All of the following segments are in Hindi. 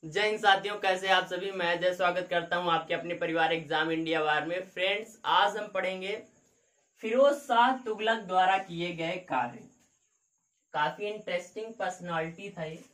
जय हिंद साथियों, कैसे आप सभी। मैं जय स्वागत करता हूं आपके अपने परिवार एग्जाम इंडिया वार में। फ्रेंड्स, आज हम पढ़ेंगे फिरोज शाह तुगलक द्वारा किए गए कार्य। काफी इंटरेस्टिंग पर्सनालिटी था ये,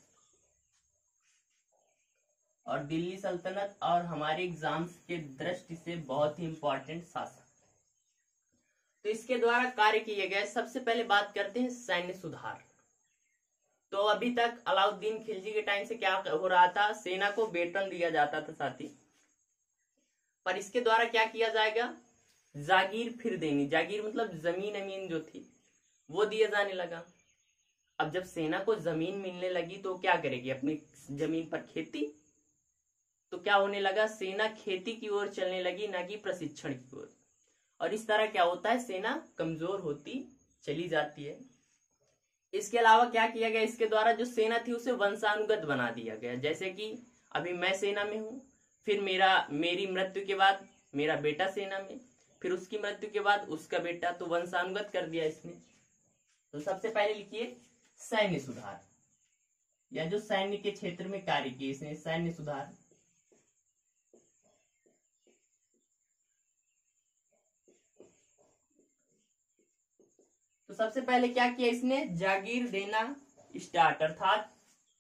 और दिल्ली सल्तनत और हमारे एग्जाम्स के दृष्टि से बहुत ही इंपॉर्टेंट शासक। तो इसके द्वारा कार्य किए गए, सबसे पहले बात करते हैं सैन्य सुधार। तो अभी तक अलाउद्दीन खिलजी के टाइम से क्या हो रहा था, सेना को वेतन दिया जाता था साथी, पर इसके द्वारा क्या किया जाएगा, जागीर फिर देनी। जागीर मतलब जमीन अमीन जो थी वो दिए जाने लगा। अब जब सेना को जमीन मिलने लगी तो क्या करेगी, अपनी जमीन पर खेती। तो क्या होने लगा, सेना खेती की ओर चलने लगी, ना कि प्रशिक्षण की ओर। और इस तरह क्या होता है, सेना कमजोर होती चली जाती है। इसके अलावा क्या किया गया, इसके द्वारा जो सेना थी उसे वंशानुगत बना दिया गया। जैसे कि अभी मैं सेना में हूं, फिर मेरी मृत्यु के बाद मेरा बेटा सेना में, फिर उसकी मृत्यु के बाद उसका बेटा, तो वंशानुगत कर दिया इसने। तो सबसे पहले लिखिए सैन्य सुधार, या जो सैन्य के क्षेत्र में कार्य किए इसने, सैन्य सुधार। तो सबसे पहले क्या किया इसने, जागीर देना स्टार्ट, अर्थात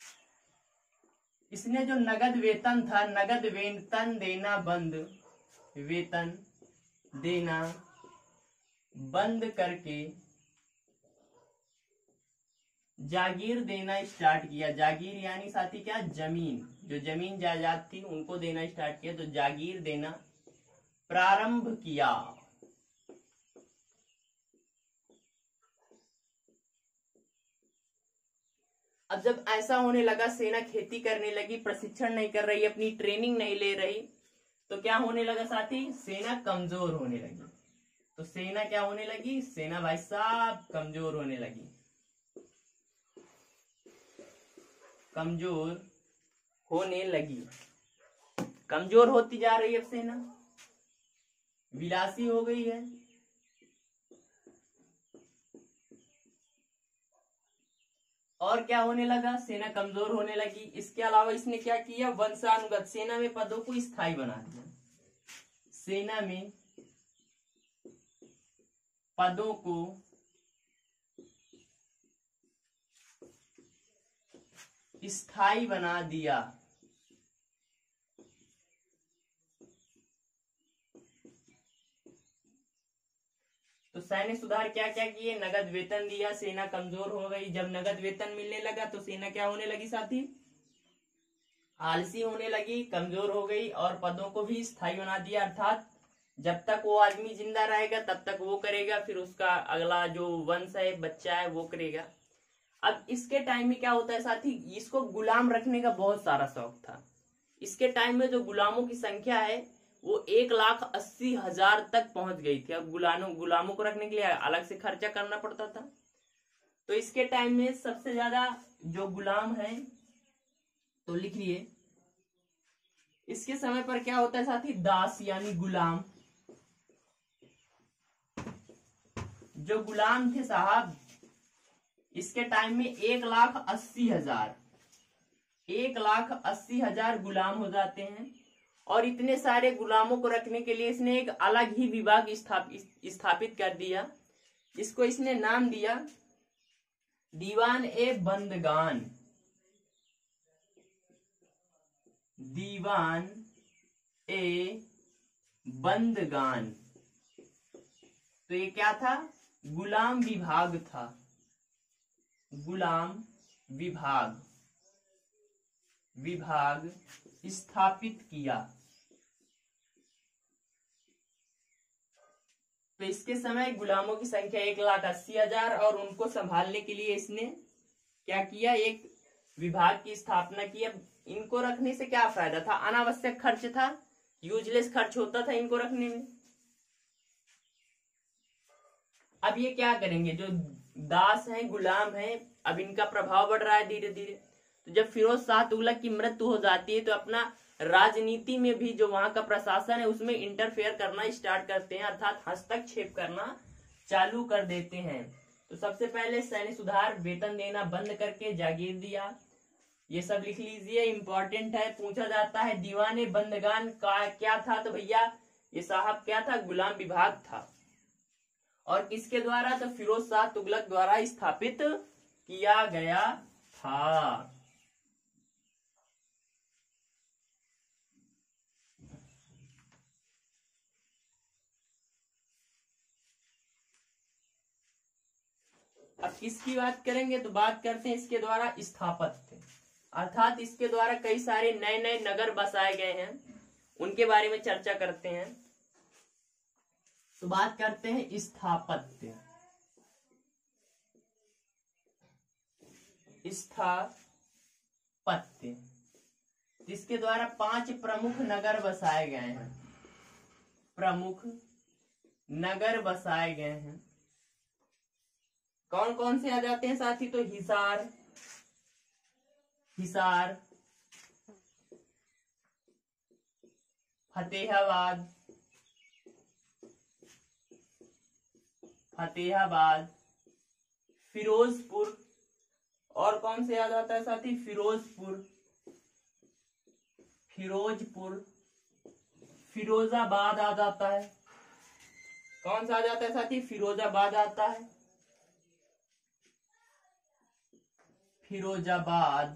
इसने जो नगद वेतन था, नगद वेतन देना बंद, वेतन देना बंद करके जागीर देना स्टार्ट किया। जागीर यानी साथी क्या, जमीन, जो जमीन जायदाद थी उनको देना स्टार्ट किया। तो जागीर देना प्रारंभ किया। अब जब ऐसा होने लगा, सेना खेती करने लगी, प्रशिक्षण नहीं कर रही, अपनी ट्रेनिंग नहीं ले रही, तो क्या होने लगा साथी, सेना कमजोर होने लगी। तो सेना क्या होने लगी, सेना भाई साहब कमजोर होने लगी, कमजोर होने लगी, कमजोर होती जा रही है। अब सेना विलासी हो गई है। और क्या होने लगा, सेना कमजोर होने लगी। इसके अलावा इसने क्या किया, वंशानुगत, सेना में पदों को स्थायी बना दिया। सेना में पदों को स्थायी बना दिया। तो सैन्य सुधार क्या क्या किए, नगद वेतन दिया, सेना कमजोर हो गई। जब नगद वेतन मिलने लगा तो सेना क्या होने लगी साथी, आलसी होने लगी, कमजोर हो गई, और पदों को भी स्थायी बना दिया। अर्थात जब तक वो आदमी जिंदा रहेगा तब तक वो करेगा, फिर उसका अगला जो वंश है, बच्चा है, वो करेगा। अब इसके टाइम में क्या होता है साथी, इसको गुलाम रखने का बहुत सारा शौक था। इसके टाइम में जो गुलामों की संख्या है वो 1,80,000 तक पहुंच गई थी। अब गुलामों को रखने के लिए अलग से खर्चा करना पड़ता था। तो इसके टाइम में सबसे ज्यादा जो गुलाम है, तो लिख लिए, इसके समय पर क्या होता है साथी, दास यानी गुलाम। जो गुलाम थे साहब, इसके टाइम में 1,80,000 1,80,000 गुलाम हो जाते हैं। और इतने सारे गुलामों को रखने के लिए इसने एक अलग ही विभाग स्थापित कर दिया, जिसको इसने नाम दिया दीवान ए बंदगान। दीवान ए बंदगान। तो ये क्या था, गुलाम विभाग था, गुलाम विभाग स्थापित किया। तो इसके समय गुलामों की संख्या 1,80,000, और उनको संभालने के लिए इसने क्या किया, एक विभाग की स्थापना की। अब इनको रखने से क्या फायदा था, अनावश्यक खर्च था, यूजलेस खर्च होता था इनको रखने में। अब ये क्या करेंगे, जो दास हैं, गुलाम हैं, अब इनका प्रभाव बढ़ रहा है धीरे धीरे। तो जब फिरोज शाह तुगलक की मृत्यु हो जाती है तो अपना राजनीति में भी जो वहां का प्रशासन है उसमें इंटरफेयर करना स्टार्ट करते हैं, अर्थात हस्तक्षेप करना चालू कर देते हैं। तो सबसे पहले सैन्य सुधार, वेतन देना बंद करके जागीर दिया, ये सब लिख लीजिए, इंपॉर्टेंट है, पूछा जाता है। दीवाने बंदगान का क्या था? तो भैया ये साहब क्या था? गुलाम विभाग था। और किसके द्वारा? तो फिरोज शाह तुगलक द्वारा स्थापित किया गया था। अब किसकी बात करेंगे? तो बात करते हैं इसके द्वारा स्थापत्य, अर्थात इसके द्वारा कई सारे नए नए नगर बसाए गए हैं, उनके बारे में चर्चा करते हैं। तो बात करते हैं स्थापत्य। स्थापत्य इसके द्वारा 5 प्रमुख नगर बसाए गए हैं। प्रमुख नगर बसाए गए हैं, कौन कौन से आ जाते हैं साथी? तो हिसार, हिसार, फतेहाबाद, फतेहाबाद, फिरोजपुर, और कौन से आ जाता है साथी? फिरोजपुर, फिरोजपुर, फिरोजाबाद आ जाता है। कौन सा आ जाता है साथी? फिरोजाबाद आता है, फिरोजाबाद।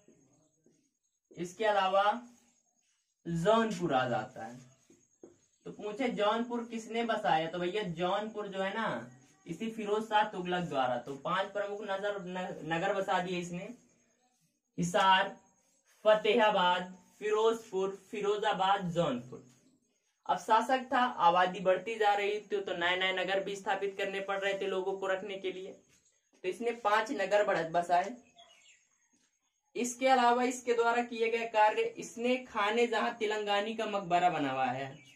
इसके अलावा जौनपुर आ जाता है। तो पूछे जौनपुर किसने बसाया? तो भैया जौनपुर जो है ना, इसी फिरोज शाह तुगलक द्वारा। तो 5 प्रमुख नगर बसा दिए इसने, हिसार, फतेहाबाद, फिरोजपुर, फिरोजाबाद, जौनपुर। अब शासक था, आबादी बढ़ती जा रही थी, तो नए नए नगर भी स्थापित करने पड़ रहे थे लोगों को रखने के लिए। तो इसने 5 नगर बसाए। इसके अलावा इसके द्वारा किए गए कार्य, इसने खाने जहां तेलंगानी का मकबरा बनवाया है।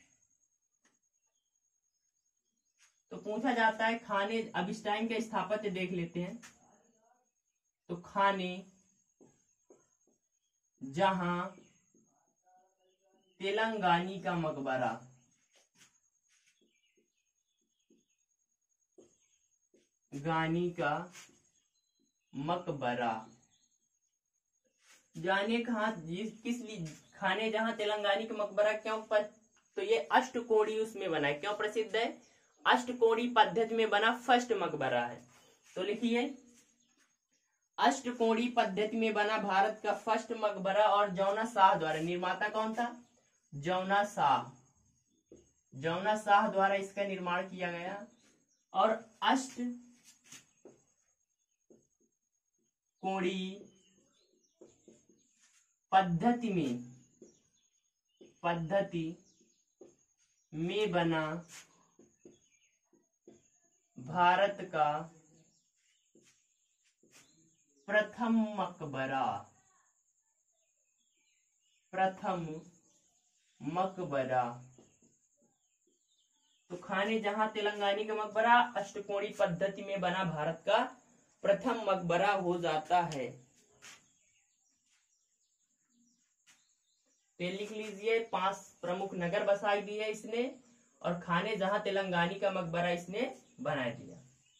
तो पूछा जाता है खाने, अब इस टाइम का स्थापत्य देख लेते हैं। तो खाने जहां तेलंगानी का मकबरा, गानी का मकबरा, जाने कहा किस लिए खाने जहां तेलंगानी का मकबरा क्यों तो ये अष्टकोणी उसमें बना है। क्यों प्रसिद्ध है? अष्टकोणी पद्धति में बना फर्स्ट मकबरा है। तो लिखिए, अष्टकोणी पद्धति में बना भारत का फर्स्ट मकबरा, और जौना शाह द्वारा, निर्माता कौन था? जौना शाह, जौना शाह द्वारा इसका निर्माण किया गया। और अष्ट कोणी पद्धति में बना भारत का प्रथम मकबरा, प्रथम मकबरा। तो खाने जहां तेलंगानी का मकबरा अष्टकोणी पद्धति में बना भारत का प्रथम मकबरा हो जाता है। तो लिख लीजिए, 5 प्रमुख नगर बसाई दी है इसने, और खाने जहां तेलंगानी का मकबरा इसने बना दिया।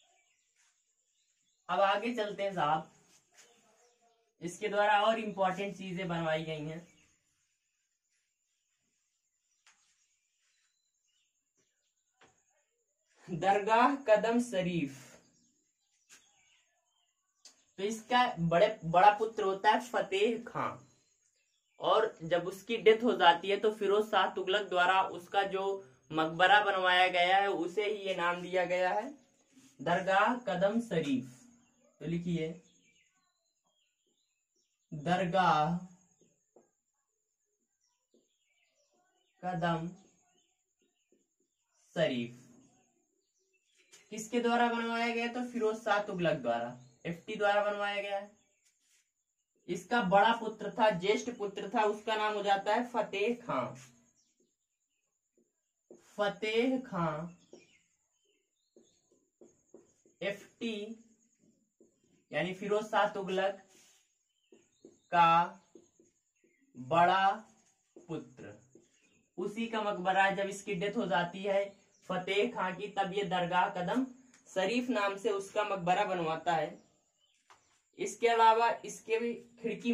अब आगे चलते हैं साहब, इसके द्वारा और इंपॉर्टेंट चीजें बनवाई गई हैं। दरगाह कदम शरीफ, तो इसका बड़ा पुत्र होता है फतेह खां, और जब उसकी डेथ हो जाती है तो फिरोज शाह तुगलक द्वारा उसका जो मकबरा बनवाया गया है उसे ही ये नाम दिया गया है दरगाह कदम शरीफ। तो लिखिए, दरगाह कदम शरीफ किसके द्वारा बनवाया गया? तो फिरोज शाह तुगलक द्वारा, FT द्वारा बनवाया गया है। इसका बड़ा पुत्र था, ज्येष्ठ पुत्र था, उसका नाम हो जाता है फतेह खां। फतेह खां FT यानी फिरोज शाह तुगलक का बड़ा पुत्र, उसी का मकबरा जब इसकी डेथ हो जाती है फतेह खां की, तब ये दरगाह कदम शरीफ नाम से उसका मकबरा बनवाता है। इसके अलावा इसके भी खिड़की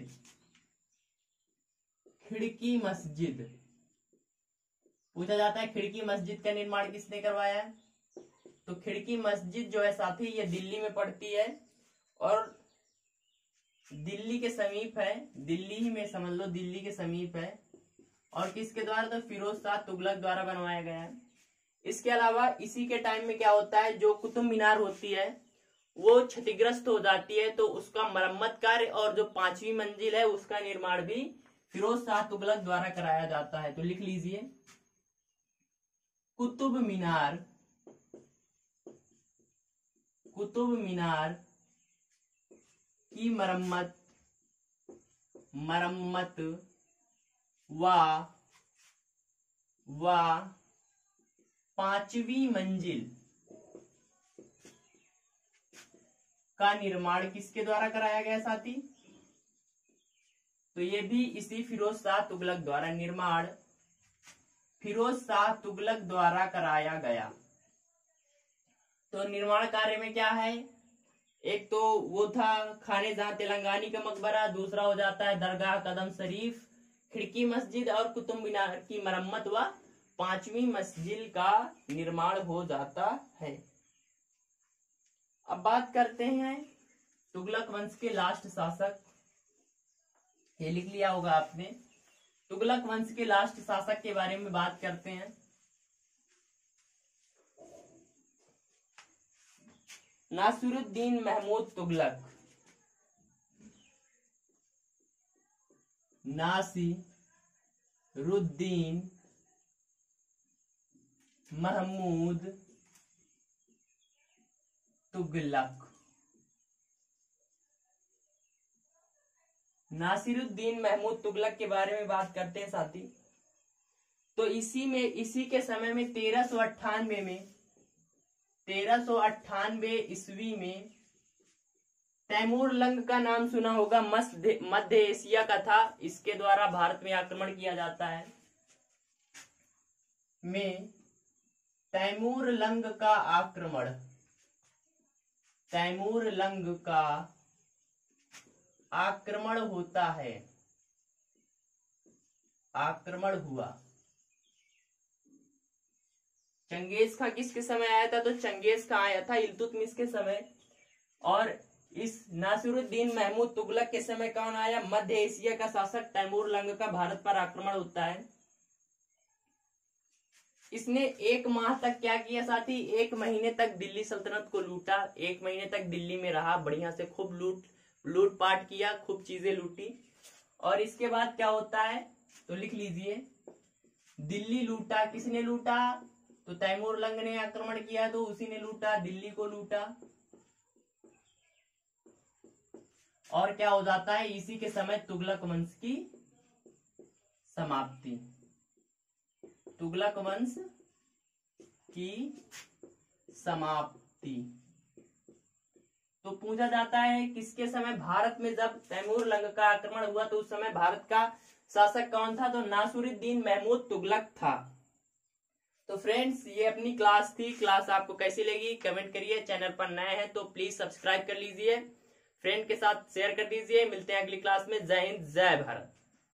मस्जिद पूछा जाता है, खिड़की मस्जिद का निर्माण किसने करवाया है? तो खिड़की मस्जिद जो है साथी ये दिल्ली में पड़ती है और दिल्ली के समीप है, दिल्ली ही में समझ लो, दिल्ली के समीप है। और किसके द्वारा? तो फिरोज शाह तुगलक द्वारा बनवाया गया है। इसके अलावा इसी के टाइम में क्या होता है, जो कुतुब मीनार होती है वो क्षतिग्रस्त हो जाती है, तो उसका मरम्मत कार्य और जो 5वीं मंजिल है उसका निर्माण भी फिरोज शाह तुगलक द्वारा कराया जाता है। तो लिख लीजिए, कुतुब मीनार की मरम्मत व 5वीं मंजिल का निर्माण किसके द्वारा कराया गया साथी? तो ये भी इसी फिरोज शाह तुगलक द्वारा कराया गया। तो निर्माण कार्य में क्या है, एक तो वो था खाने जहां तेलंगानी का मकबरा, दूसरा हो जाता है दरगाह कदम शरीफ, खिड़की मस्जिद और कुतुब मीनार की मरम्मत व 5वीं मंजिल का निर्माण हो जाता है। अब बात करते हैं तुगलक वंश के लास्ट शासक, ये लिख लिया होगा आपने। तुगलक वंश के लास्ट शासक के बारे में बात करते हैं। नासिरुद्दीन महमूद तुगलक। नासिरुद्दीन महमूद तुगलक। नासिरुद्दीन महमूद तुगलक के बारे में बात करते हैं साथी। तो इसी के समय में 1398 ईस्वी में तैमूर लंग का नाम सुना होगा, मध्य एशिया का था, इसके द्वारा भारत में आक्रमण किया जाता है। तैमूर लंग का आक्रमण होता है, आक्रमण हुआ। चंगेज खां किसके समय आया था? तो चंगेज खां आया था इल्तुतमिश के समय। और इस नासिरुद्दीन महमूद तुगलक के समय कौन आया? मध्य एशिया का शासक तैमूर लंग का भारत पर आक्रमण होता है। इसने 1 माह तक क्या किया साथी? 1 महीने तक दिल्ली सल्तनत को लूटा, 1 महीने तक दिल्ली में रहा, बढ़िया से खूब लूटपाट किया, खूब चीजें लूटी। और इसके बाद क्या होता है? तो लिख लीजिए, दिल्ली लूटा। किसने लूटा? तो तैमूर लंग ने आक्रमण किया तो उसी ने लूटा, दिल्ली को लूटा। और क्या हो जाता है? इसी के समय तुगलक वंश की समाप्ति, तुगलक वंश की समाप्ति। तो पूछा जाता है किसके समय? भारत में जब तैमूर लंग का आक्रमण हुआ तो उस समय भारत का शासक कौन था? तो नासिरुद्दीन महमूद तुगलक था। तो फ्रेंड्स, ये अपनी क्लास थी। क्लास आपको कैसी लगी कमेंट करिए। चैनल पर नए हैं तो प्लीज सब्सक्राइब कर लीजिए, फ्रेंड के साथ शेयर कर दीजिए। मिलते हैं अगली क्लास में। जय हिंद, जय भारत।